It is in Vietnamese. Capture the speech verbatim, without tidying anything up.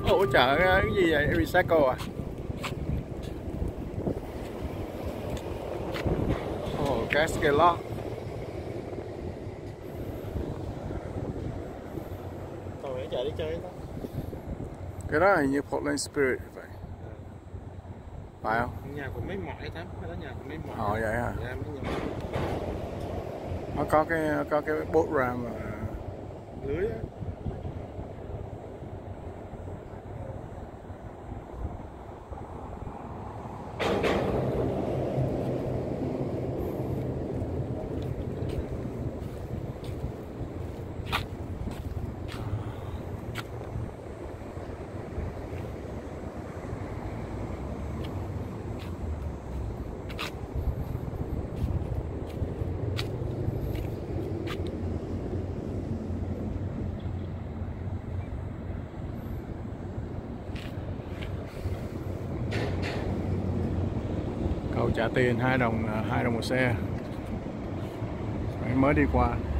Ủa chợ cái gì vậy? Recycle à? Ồ, oh, Cascade. Tôi chợ đi chơi đó. Cái đó là như Portland Spirit vậy. Phải không? Nhà của mấy mỏi thắm, cái đó nhà của mấy mỏi. Ồ vậy hả? Dạ, mấy nhà. Nó có cái có cái boat ram mà Lưới á. cầu trả tiền hai đồng hai đồng một xe. Mới đi qua.